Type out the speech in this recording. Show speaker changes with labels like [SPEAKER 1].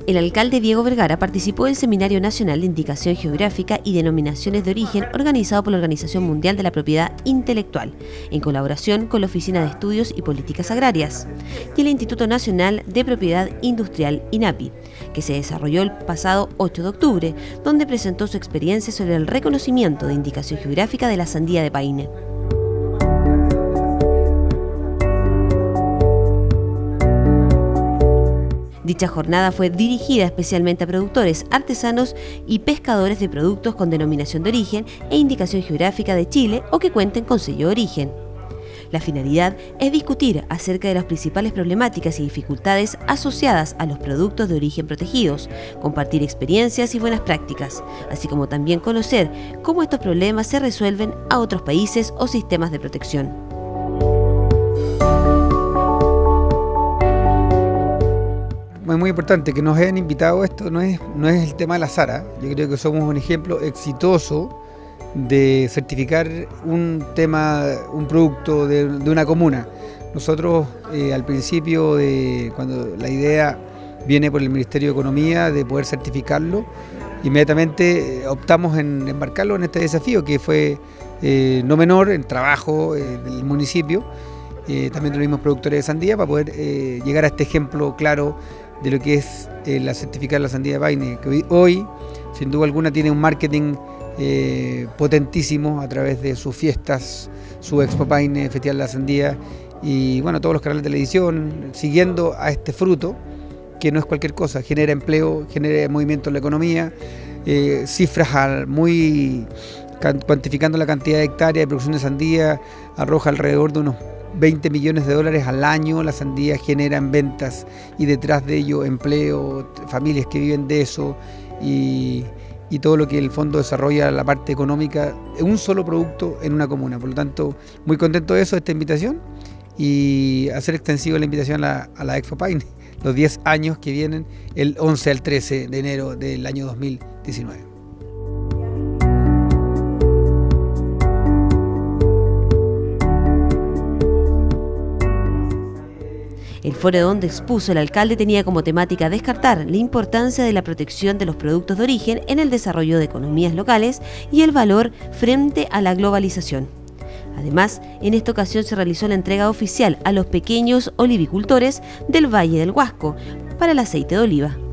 [SPEAKER 1] El alcalde Diego Vergara participó del Seminario Nacional de Indicación Geográfica y Denominaciones de Origen organizado por la Organización Mundial de la Propiedad Intelectual, en colaboración con la Oficina de Estudios y Políticas Agrarias y el Instituto Nacional de Propiedad Industrial INAPI, que se desarrolló el pasado 8 de octubre, donde presentó su experiencia sobre el reconocimiento de indicación geográfica de la sandía de Paine. Dicha jornada fue dirigida especialmente a productores, artesanos y pescadores de productos con denominación de origen e indicación geográfica de Chile o que cuenten con sello de origen. La finalidad es discutir acerca de las principales problemáticas y dificultades asociadas a los productos de origen protegidos, compartir experiencias y buenas prácticas, así como también conocer cómo estos problemas se resuelven a otros países o sistemas de protección.
[SPEAKER 2] Es muy importante que nos hayan invitado. Esto no es el tema al azar. Yo creo que somos un ejemplo exitoso de certificar un producto de una comuna. Nosotros al principio, cuando la idea viene por el Ministerio de Economía de poder certificarlo, inmediatamente optamos en embarcarlo en este desafío que fue no menor en trabajo del municipio, también de los mismos productores de sandía, para poder llegar a este ejemplo claro de lo que es la certificar la sandía de Paine, que hoy sin duda alguna tiene un marketing potentísimo a través de sus fiestas, su Expo Paine, Festival de la Sandía y bueno, todos los canales de televisión siguiendo a este fruto que no es cualquier cosa, genera empleo, genera movimiento en la economía, cifras muy cuantificando la cantidad de hectáreas de producción de sandía, arroja alrededor de unos 20 millones de dólares al año. La sandía genera en ventas y detrás de ello empleo, familias que viven de eso y todo lo que el fondo desarrolla la parte económica en un solo producto en una comuna. Por lo tanto, muy contento de eso, de esta invitación y hacer extensiva la invitación a la Expo Paine, los 10 años que vienen, el 11 al 13 de enero del año 2019.
[SPEAKER 1] El foro donde expuso el alcalde tenía como temática descartar la importancia de la protección de los productos de origen en el desarrollo de economías locales y el valor frente a la globalización. Además, en esta ocasión se realizó la entrega oficial a los pequeños olivicultores del Valle del Huasco para el aceite de oliva.